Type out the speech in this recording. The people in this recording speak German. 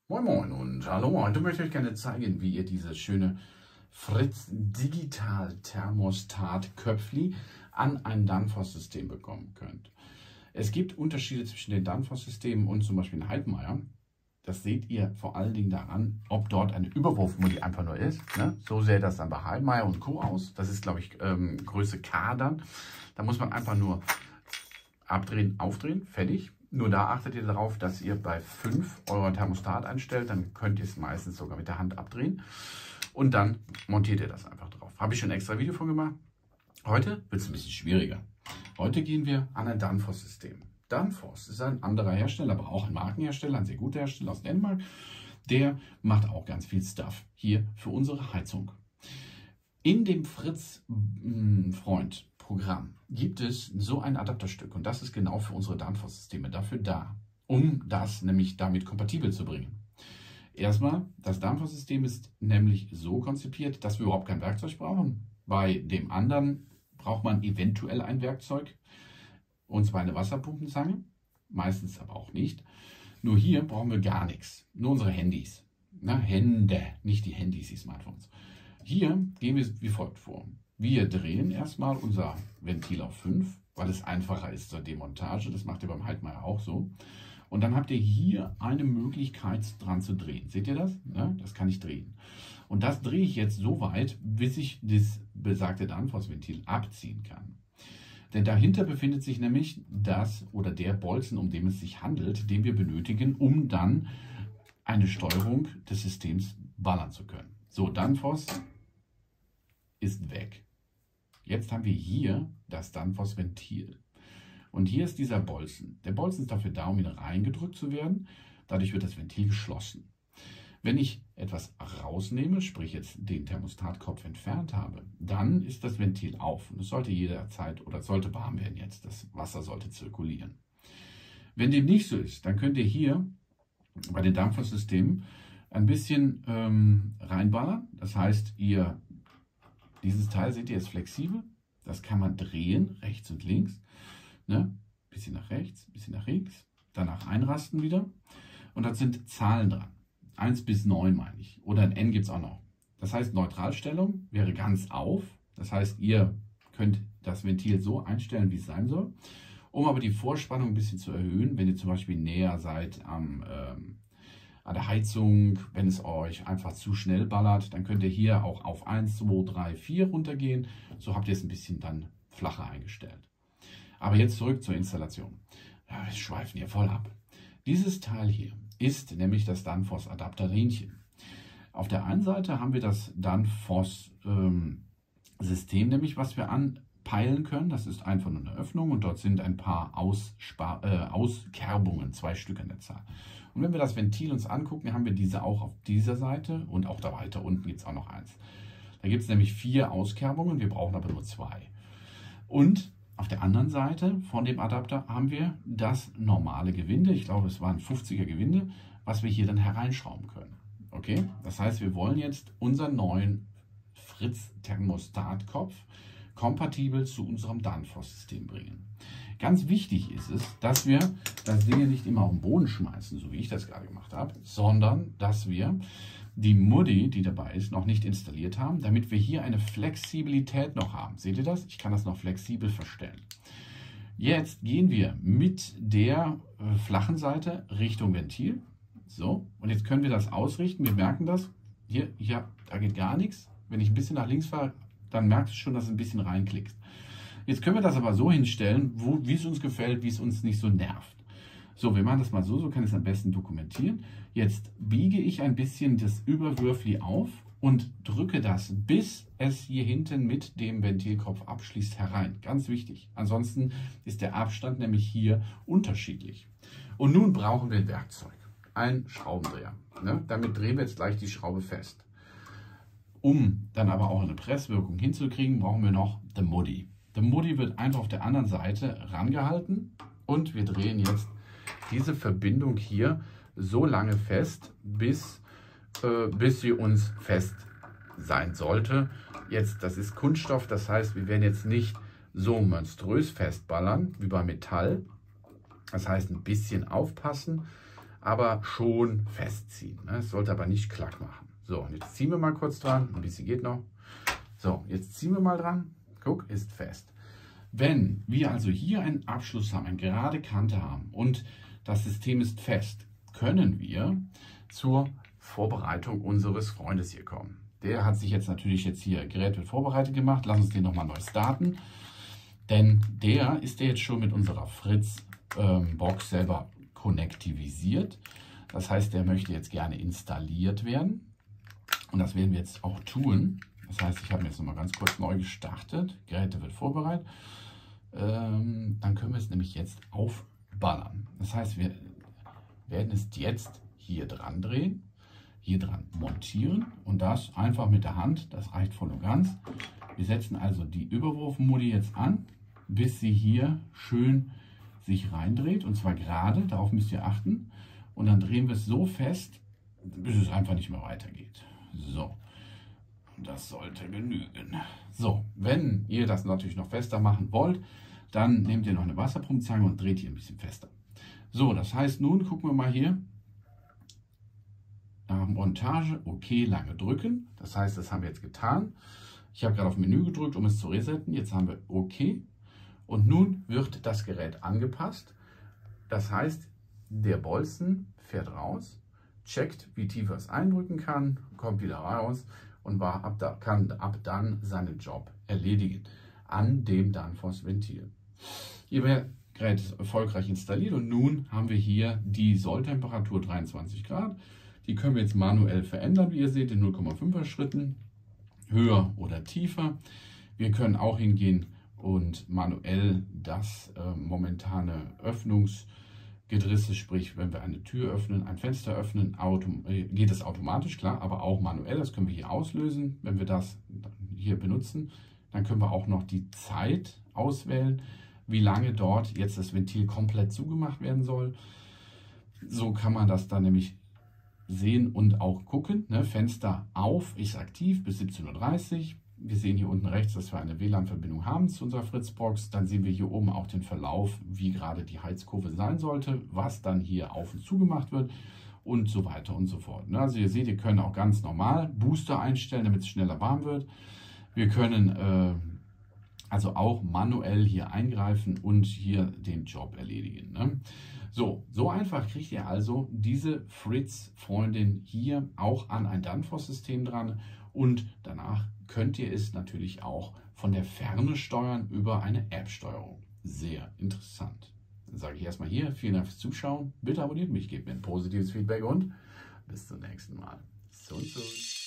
Moin Moin und hallo, heute möchte ich euch gerne zeigen, wie ihr dieses schöne Fritz Digital Thermostat Köpfli an ein Danfoss-System bekommen könnt. Es gibt Unterschiede zwischen den Danfoss-Systemen und zum Beispiel den Heidmeier. Das seht ihr vor allen Dingen daran, ob dort eine Überwurfmulde einfach nur ist. Ne? So sähe das dann bei Heidmeier und Co. aus. Das ist, glaube ich, Größe K dann. Da muss man einfach nur abdrehen, aufdrehen, fertig. Nur da achtet ihr darauf, dass ihr bei 5 euer Thermostat einstellt. Dann könnt ihr es meistens sogar mit der Hand abdrehen. Und dann montiert ihr das einfach drauf. Habe ich schon ein extra Video von gemacht. Heute wird es ein bisschen schwieriger. Heute gehen wir an ein Danfoss-System. Danfoss ist ein anderer Hersteller, aber auch ein Markenhersteller, ein sehr guter Hersteller aus Dänemark. Der macht auch ganz viel Stuff hier für unsere Heizung. In dem Fritz-Freund-Programm gibt es so ein Adapterstück und das ist genau für unsere Danfoss-Systeme dafür da, um das nämlich damit kompatibel zu bringen. Erstmal, das Danfoss-System ist nämlich so konzipiert, dass wir überhaupt kein Werkzeug brauchen. Bei dem anderen braucht man eventuell ein Werkzeug, und zwar eine Wasserpumpenzange, meistens aber auch nicht. Nur hier brauchen wir gar nichts, nur unsere Handys. Na, Hände, nicht die Handys, die Smartphones. Hier gehen wir wie folgt vor. Wir drehen erstmal unser Ventil auf 5, weil es einfacher ist zur Demontage. Das macht ihr beim Heidmeier auch so. Und dann habt ihr hier eine Möglichkeit dran zu drehen. Seht ihr das? Ja, das kann ich drehen. Und das drehe ich jetzt so weit, bis ich das besagte Danfoss-Ventil abziehen kann. Denn dahinter befindet sich nämlich das oder der Bolzen, um den es sich handelt, den wir benötigen, um dann eine Steuerung des Systems ballern zu können. So, Danfoss ist weg. Jetzt haben wir hier das Danfoss-Ventil. Und hier ist dieser Bolzen. Der Bolzen ist dafür da, um ihn reingedrückt zu werden. Dadurch wird das Ventil geschlossen. Wenn ich etwas rausnehme, sprich jetzt den Thermostatkopf entfernt habe, dann ist das Ventil auf. Und es sollte jederzeit oder es sollte warm werden jetzt. Das Wasser sollte zirkulieren. Wenn dem nicht so ist, dann könnt ihr hier bei den Danfoss-Systemen ein bisschen reinballern. Das heißt, dieses Teil, seht ihr, ist flexibel. Das kann man drehen, rechts und links. Ne? Bisschen nach rechts, bisschen nach links. Danach einrasten wieder. Und da sind Zahlen dran. 1 bis 9 meine ich. Oder ein N gibt es auch noch. Das heißt, Neutralstellung wäre ganz auf. Das heißt, ihr könnt das Ventil so einstellen, wie es sein soll. Um aber die Vorspannung ein bisschen zu erhöhen, wenn ihr zum Beispiel näher seid an der Heizung, wenn es euch einfach zu schnell ballert, dann könnt ihr hier auch auf 1, 2, 3, 4 runtergehen. So habt ihr es ein bisschen dann flacher eingestellt. Aber jetzt zurück zur Installation. Ja, wir schweifen hier voll ab. Dieses Teil hier ist nämlich das Danfoss Adapterrähnchen. Auf der einen Seite haben wir das Danfoss System, nämlich was wir anpeilen können. Das ist einfach nur eine Öffnung und dort sind ein paar Auskerbungen, 2 Stück an der Zahl. Und wenn wir das Ventil uns angucken, haben wir diese auch auf dieser Seite und auch da weiter unten gibt es auch noch eins. Da gibt es nämlich 4 Auskerbungen, wir brauchen aber nur 2. Und auf der anderen Seite von dem Adapter haben wir das normale Gewinde, ich glaube es war ein 50er Gewinde, was wir hier dann hereinschrauben können. Okay, das heißt, wir wollen jetzt unseren neuen Fritz Thermostatkopf kompatibel zu unserem Danfoss-System bringen. Ganz wichtig ist es, dass wir das Ding nicht immer auf den Boden schmeißen, so wie ich das gerade gemacht habe, sondern dass wir die Muddy, die dabei ist, noch nicht installiert haben, damit wir hier eine Flexibilität noch haben. Seht ihr das? Ich kann das noch flexibel verstellen. Jetzt gehen wir mit der flachen Seite Richtung Ventil. So, und jetzt können wir das ausrichten. Wir merken das. Hier, da geht gar nichts. Wenn ich ein bisschen nach links fahre, dann merkst du schon, dass es ein bisschen reinklickst. Jetzt können wir das aber so hinstellen, wie es uns gefällt, wie es uns nicht so nervt. So, wir machen das mal so, so kann ich es am besten dokumentieren. Jetzt biege ich ein bisschen das Überwürfli auf und drücke das, bis es hier hinten mit dem Ventilkopf abschließt, herein. Ganz wichtig. Ansonsten ist der Abstand nämlich hier unterschiedlich. Und nun brauchen wir ein Werkzeug, ein Schraubendreher. Ne? Damit drehen wir jetzt gleich die Schraube fest. Um dann aber auch eine Presswirkung hinzukriegen, brauchen wir noch The Muddy. The Muddy wird einfach auf der anderen Seite rangehalten und wir drehen jetzt diese Verbindung hier so lange fest, bis sie uns fest sein sollte. Jetzt, das ist Kunststoff, das heißt, wir werden jetzt nicht so monströs festballern wie bei Metall. Das heißt, ein bisschen aufpassen, aber schon festziehen. Ne? Es sollte aber nicht klack machen. So, und jetzt ziehen wir mal kurz dran. Ein bisschen geht noch. So, jetzt ziehen wir mal dran. Guck, ist fest. Wenn wir also hier einen Abschluss haben, eine gerade Kante haben und das System ist fest, können wir zur Vorbereitung unseres Freundes hier kommen. Der hat sich jetzt natürlich hier, Gerät wird vorbereitet gemacht. Lass uns den nochmal neu starten. Denn der ist ja jetzt schon mit unserer Fritz-Box selber konnektivisiert. Das heißt, der möchte jetzt gerne installiert werden. Und das werden wir jetzt auch tun. Das heißt, ich habe jetzt nochmal ganz kurz neu gestartet. Geräte wird vorbereitet. Dann können wir es nämlich jetzt aufballern. Das heißt, wir werden es jetzt hier dran drehen, hier dran montieren und das einfach mit der Hand. Das reicht voll und ganz. Wir setzen also die Überwurfmodi jetzt an, bis sie hier schön sich reindreht und zwar gerade. Darauf müsst ihr achten. Und dann drehen wir es so fest, bis es einfach nicht mehr weitergeht. So. Das sollte genügen. So, wenn ihr das natürlich noch fester machen wollt, dann nehmt ihr noch eine Wasserpumpzange und dreht hier ein bisschen fester. So, das heißt, nun gucken wir mal hier. Nach Montage, okay, lange drücken. Das heißt, das haben wir jetzt getan. Ich habe gerade auf Menü gedrückt, um es zu resetten. Jetzt haben wir OK. Und nun wird das Gerät angepasst. Das heißt, der Bolzen fährt raus, checkt, wie tief er es eindrücken kann, kommt wieder raus und kann ab dann seinen Job erledigen an dem Danfoss-Ventil. Hier wäre Gerät ist erfolgreich installiert und nun haben wir hier die Solltemperatur 23 Grad. Die können wir jetzt manuell verändern, wie ihr seht, in 0,5er Schritten, höher oder tiefer. Wir können auch hingehen und manuell das momentane Öffnungsgedrisse, sprich wenn wir eine Tür öffnen, ein Fenster öffnen, geht es automatisch, klar, aber auch manuell. Das können wir hier auslösen. Wenn wir das hier benutzen, dann können wir auch noch die Zeit auswählen, wie lange dort jetzt das Ventil komplett zugemacht werden soll. So kann man das dann nämlich sehen und auch gucken. Ne? Fenster auf ist aktiv bis 17:30 Uhr. Wir sehen hier unten rechts, dass wir eine WLAN-Verbindung haben zu unserer Fritzbox. Dann sehen wir hier oben auch den Verlauf, wie gerade die Heizkurve sein sollte, was dann hier auf und zu gemacht wird und so weiter und so fort. Ne? Also ihr seht, ihr könnt auch ganz normal Booster einstellen, damit es schneller warm wird. Wir können also auch manuell hier eingreifen und hier den Job erledigen. Ne? So einfach kriegt ihr also diese Fritz-Freundin hier auch an ein Danfoss-System dran und danach könnt ihr es natürlich auch von der Ferne steuern über eine App-Steuerung. Sehr interessant. Dann sage ich erstmal hier, vielen Dank fürs Zuschauen. Bitte abonniert mich, gebt mir ein positives Feedback und bis zum nächsten Mal. So und so.